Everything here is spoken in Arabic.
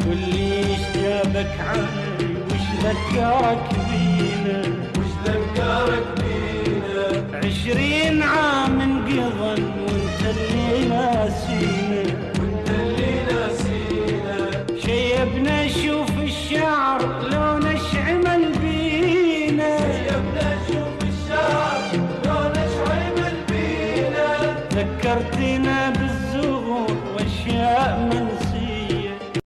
قل لي ايش جابك عني وش ذكرك بينا، وش ذكرك بينا؟ 20 عام انقضن وانت اللي ناسينا، وانت اللي ناسينا. شيبنا شوف الشعر لون اشعمل بينا، شيبنا شوف الشعر لون اشعمل بينا. ذكرتني